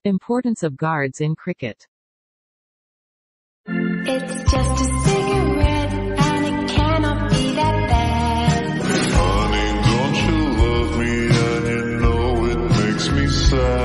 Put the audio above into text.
Importance of guards in cricket. It's just a cigarette, and it cannot be that bad. Honey, don't you love me, and you know it makes me sad.